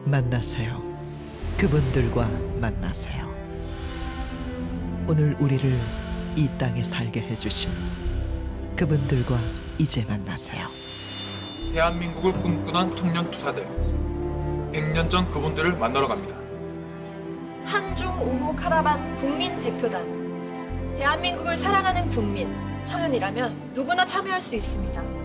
만나세요. 그분들과 만나세요. 오늘 우리를 이 땅에 살게 해주신 그분들과 이제 만나세요. 대한민국을 꿈꾸던 청년 투사들, 100년 전 그분들을 만나러 갑니다. 한중 옹호 카라반 국민 대표단. 대한민국을 사랑하는 국민, 청년이라면 누구나 참여할 수 있습니다.